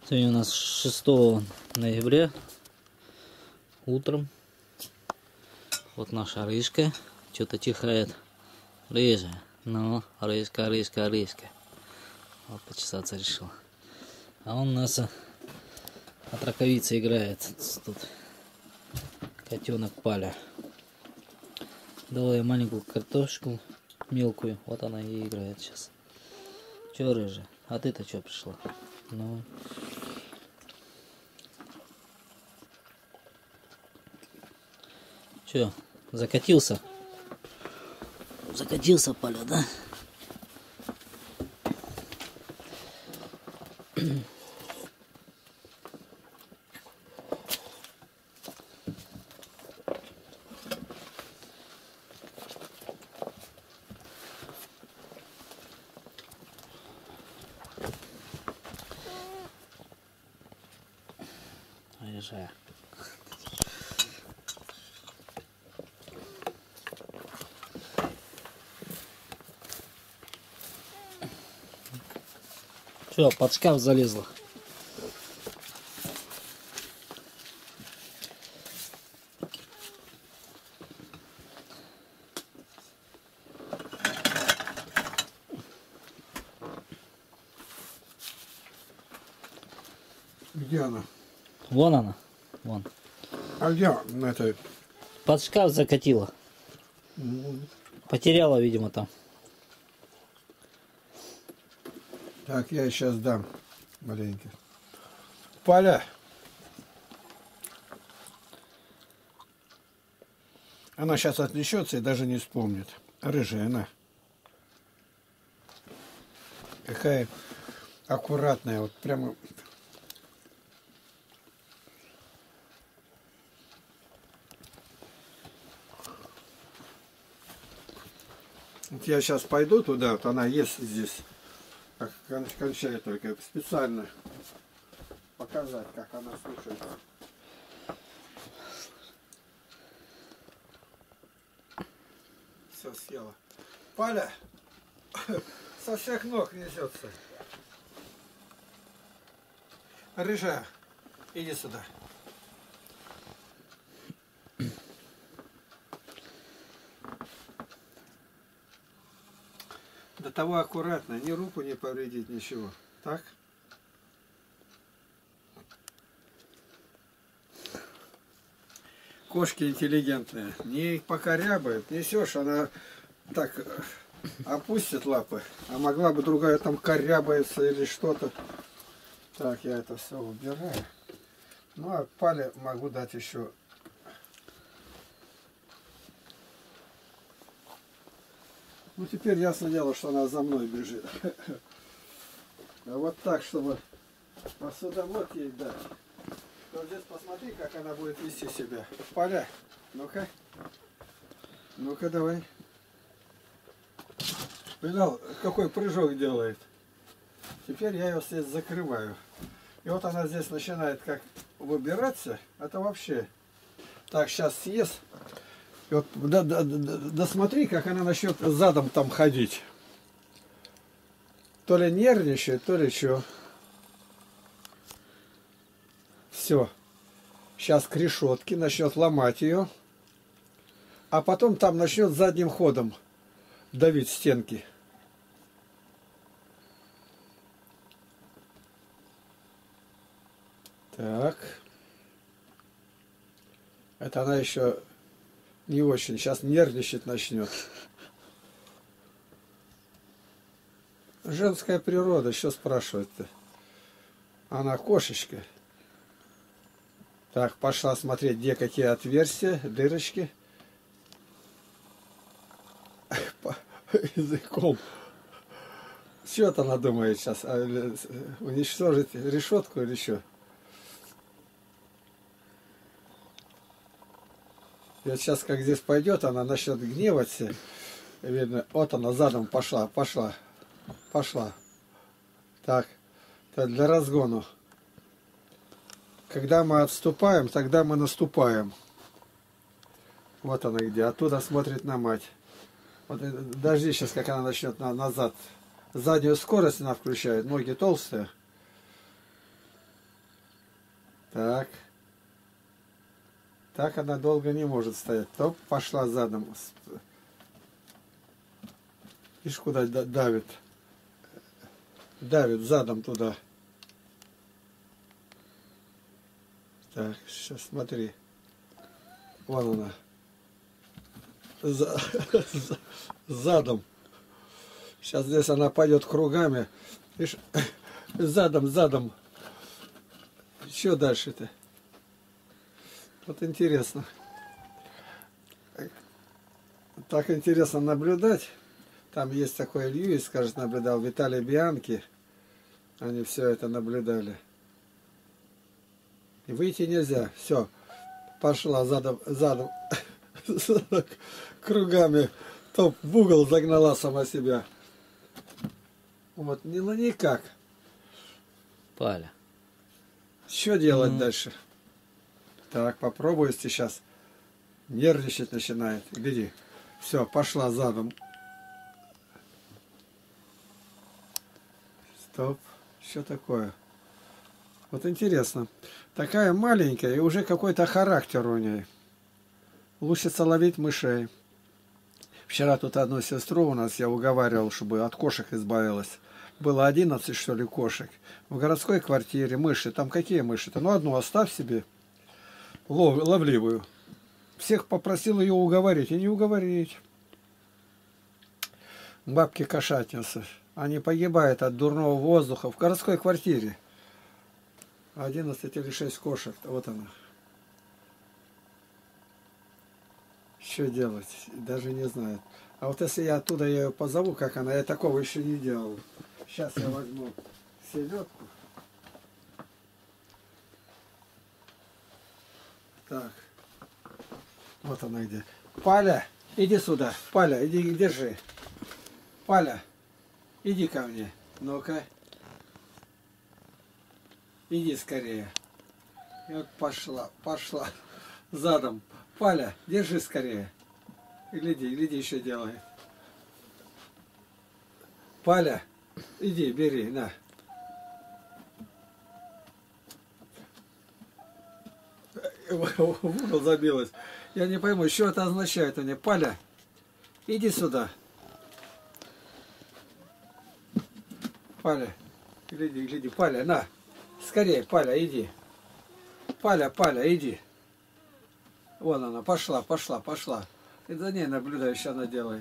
Сегодня у нас 6 ноября утром. Вот наша рыжка что-то чихает. Рыжа, ну, рыжка. Вот почесаться решил. А он у нас от раковицы играет. Тут котенок Паля. Дала я маленькую картошку мелкую. Вот она и играет сейчас. Че, рыжа? А ты-то что пришла? Ну. Че, закатился? Закатился, Паля, да? Рыжая. Что, под шкаф залезла? Где она? Вон она. Вон. А где на этой? Под шкаф закатила. Потеряла, видимо, там. Так, я сейчас дам маленький. Поля. Она сейчас отнесется и даже не вспомнит. Рыжая она. Какая аккуратная. Вот прямо... Вот я сейчас пойду туда, вот она ест здесь. Как кончает только специально показать, как она слушает. Все съела. Паля со всех ног несется. Рыжая, иди сюда. До того аккуратно, ни руку не повредить, ничего. Так? Кошки интеллигентные. Не покорябает, несешь, она так опустит лапы. А могла бы другая там корябается или что-то. Так, я это все убираю. Ну, а Пале могу дать еще. Ну, теперь ясно дело, что она за мной бежит. А вот так, чтобы посудомот ей дать. То здесь посмотри, как она будет вести себя. Поля, ну-ка. Ну-ка, давай. Видал, какой прыжок делает. Теперь я ее здесь закрываю. И вот она здесь начинает как выбираться. Это вообще. Так, сейчас съест. И вот, да смотри, как она начнет задом там ходить. То ли нервничает, то ли что. Все. Сейчас к решетке начнет ломать ее. А потом там начнет задним ходом давить стенки. Так. Это она еще... Не очень. Сейчас нервничать начнет. Женская природа. Что спрашивать-то? Она кошечка. Так, пошла смотреть, где какие отверстия, дырочки. Языком. Что-то она думает сейчас. Уничтожить решетку или что? И вот сейчас, как здесь пойдет, она начнет гневаться. Видно, вот она задом пошла. Так, это для разгону. Когда мы отступаем, тогда мы наступаем. Вот она где. Оттуда смотрит на мать. Вот дожди сейчас, как она начнет назад. Заднюю скорость она включает. Ноги толстые. Так. Так она долго не может стоять. Топ, пошла задом. Видишь, куда давит. Давит задом туда. Так, сейчас смотри. Вон она. Задом. Сейчас здесь она пойдет кругами. Видишь, задом. Что дальше-то? Вот интересно. Так интересно наблюдать. Там есть такой Льюис, скажет, наблюдал, Виталий Бианки. Они все это наблюдали. И выйти нельзя. Все. Пошла задом кругами. Топ в угол загнала сама себя. Вот, ну никак. Паля. Что делать дальше? Так, попробую сейчас. Нервничать начинает. Гляди. Все, пошла задом. Стоп. Что такое? Вот интересно. Такая маленькая и уже какой-то характер у ней. Учится ловить мышей. Вчера тут одну сестру у нас я уговаривал, чтобы от кошек избавилась. Было 11, что ли, кошек. В городской квартире мыши. Там какие мыши-то? Ну, одну оставь себе. Ловливую. Всех попросил ее уговорить. И не уговорить. Бабки-кошатницы. Они погибают от дурного воздуха в городской квартире. 11 или 6 кошек. Вот она. Что делать? Даже не знаю. А вот если я оттуда ее позову, как она, я такого еще не делал. Сейчас я возьму селедку. Так. Вот она где. Паля, иди сюда. Паля, иди, держи. Паля, иди ко мне. Ну-ка. Иди скорее. И вот пошла. Задом. Паля, держи скорее. И гляди, еще делает. Паля, иди, бери, на. В угол забилась. Я не пойму, что это означает у нее. Паля, иди сюда. Паля, гляди, Паля, на. Скорее, Паля, иди. Паля, иди. Вон она, пошла. И за ней наблюдаю, что она делает.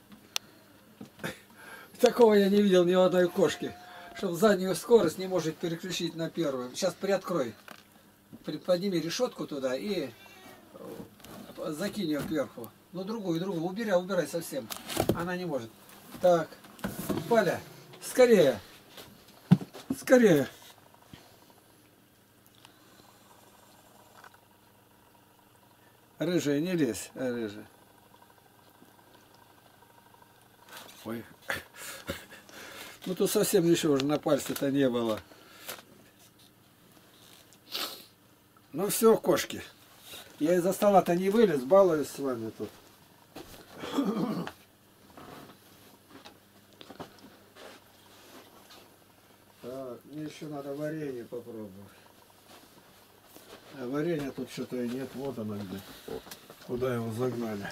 Такого я не видел ни у одной кошки. Чтобы заднюю скорость не может переключить на первую. Сейчас приоткрой. Подними решетку туда и закинь ее кверху. Ну, другую. Убирай совсем. Она не может. Так. Паля, скорее. Рыжая, не лезь, рыжая. Ой. Ну тут совсем ничего уже на пальце-то не было. Ну все, кошки. Я из-за стола-то не вылез, балуюсь с вами тут. Так, мне еще надо варенье попробовать. А варенья тут что-то и нет. Вот оно где. Куда его загнали.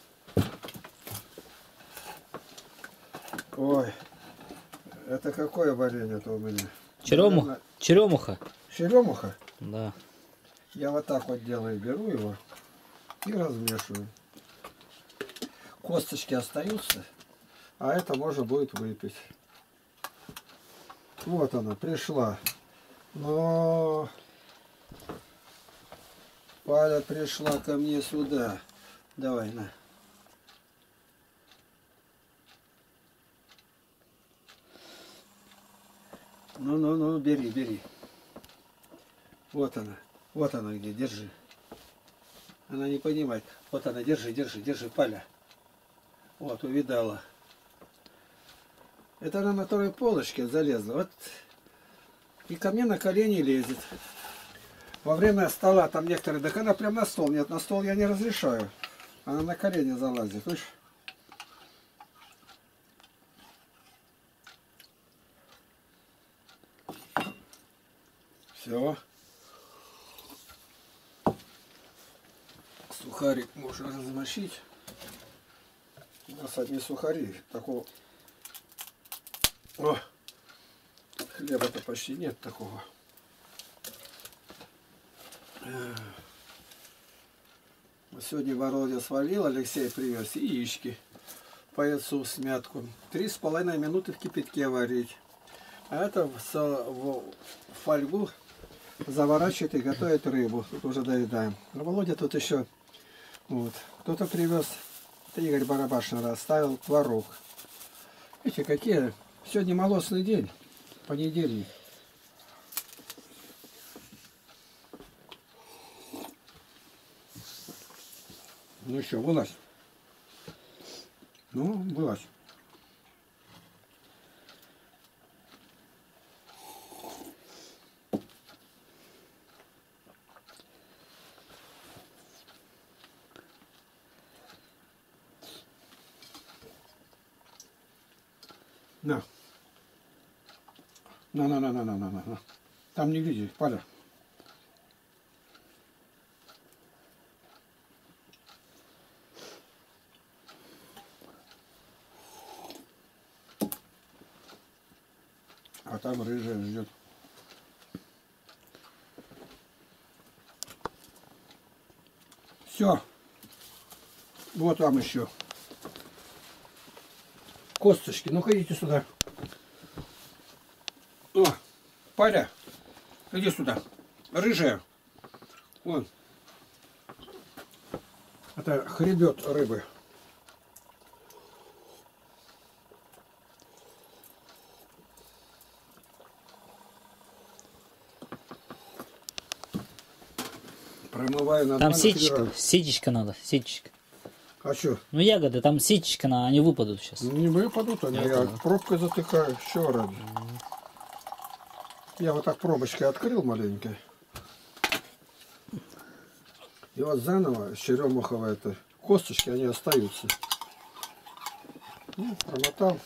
Ой. Это какое варенье-то у меня? Черемуха? Черемуха? Черемуха? Да. Я вот так вот делаю. Беру его и размешиваю. Косточки остаются. А это можно будет выпить. Вот она, пришла. Но... Паля пришла ко мне сюда. Давай, на. Ну, бери. Вот она где, держи. Она не понимает. Вот она, держи, Паля. Вот, увидала. Это она на второй полочке залезла. Вот. И ко мне на колени лезет. Во время стола там некоторые, так она прям на стол. Нет, на стол я не разрешаю. Она на колени залазит, слышишь? Все. Сухарик можно размочить. У нас одни сухари. Такого... О! Хлеба-то почти нет такого. Сегодня Володя свалил, Алексей привез яички по яйцу с мятком. 3,5 минуты в кипятке варить. А это в фольгу заворачивает и готовит рыбу. Тут уже доедаем. А Володя тут еще вот. Кто-то привез, это Игорь Барабашин расставил творог. Видите, какие? Сегодня молочный день, понедельник. Ну еще, вылазь. Ну, вылазь. На. На. Там не видишь, Паля. А там рыжая ждет. Все. Вот вам еще. Косточки. Ну-ка идите сюда. О, Паря, иди сюда. Рыжая. Вон. Это хребет рыбы. Промываю на Там два ситечка, на ситечка надо, ситечка. А что? Ну ягоды, там ситечка надо, они выпадут сейчас. Не выпадут они, я пробкой затыкаю, все ради. Я вот так пробочкой открыл маленькой. И вот заново черемуховые это косточки, они остаются. Ну, промотал.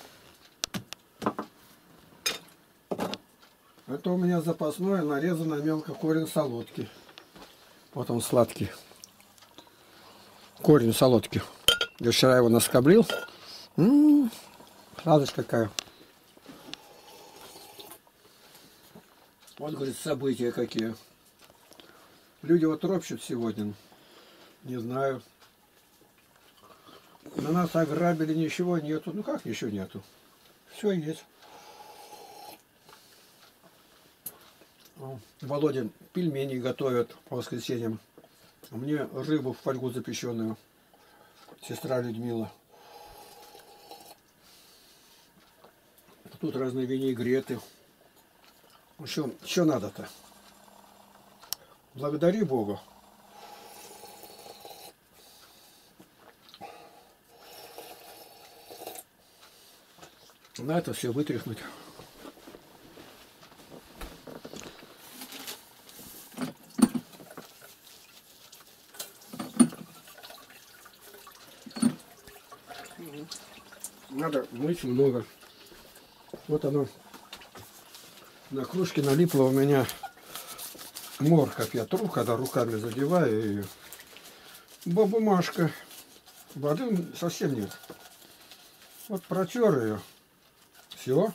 Это у меня запасное, нарезано мелко корень солодки. Вот он сладкий. Корень солодки. Я вчера его наскоблил. Сладость какая. Вот, говорит, события какие. Люди вот ропщут сегодня. Не знаю. На нас ограбили, ничего нету. Ну как еще нету? Все есть. Володя пельмени готовят по воскресеньям. А мне рыбу в фольгу запеченную. Сестра Людмила. Тут разные винегреты. Что надо-то? Благодари Богу. На это все вытряхнуть. Надо мыть много. Вот оно на кружке налипло у меня морковь. Я тру, когда руками задеваю ее. Бумажка. Воды совсем нет. Вот протер ее. Все.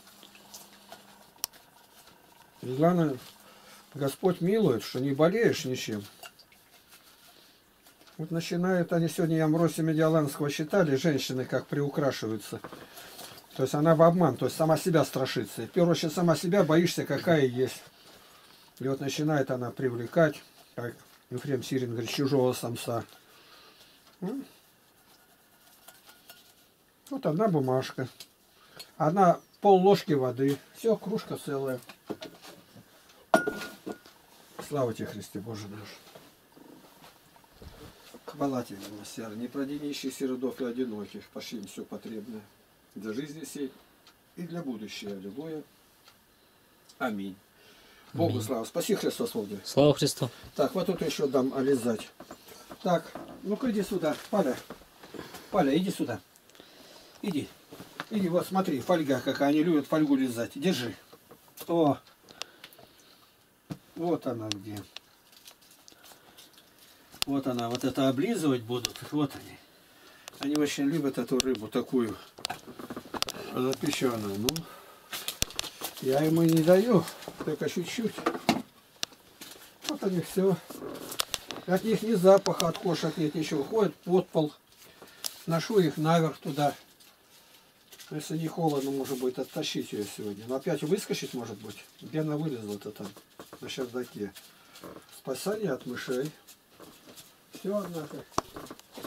И главное, Господь милует, что не болеешь ничем. Вот начинают они сегодня, Ямроси Медиаланского считали, женщины как приукрашиваются. То есть она в обман, то есть сама себя страшится. И в первую очередь сама себя боишься, какая есть. И вот начинает она привлекать, как Ефрем Сирин говорит, чужого самца. Вот одна бумажка. Одна пол-ложки воды. Все, кружка целая. Слава тебе, Христе, Боже наш. Хвала тебе, милосердие, не проди нищих сиротов и одиноких, пошли им все потребное для жизни сей и для будущего любое. Аминь. Богу слава. Спаси Христос, Богу. Слава Христу. Так, вот тут еще дам олезать. Так, ну-ка иди сюда, Паля. Паля, иди сюда. Иди. Иди, вот смотри, фольга какая, они любят фольгу лизать. Держи. О, вот она где. Вот она, вот это облизывать будут. Вот они. Они очень любят эту рыбу такую. Запеченную. Ну, я ему не даю, только чуть-чуть. Вот они все. От них ни запаха от кошек нет, ничего. Ходят под пол. Ношу их наверх туда. Если не холодно, может быть, оттащить ее сегодня. Но опять выскочить, может быть. Гена вылезла-то там, на чердаке. Спасание от мышей. Все, однако.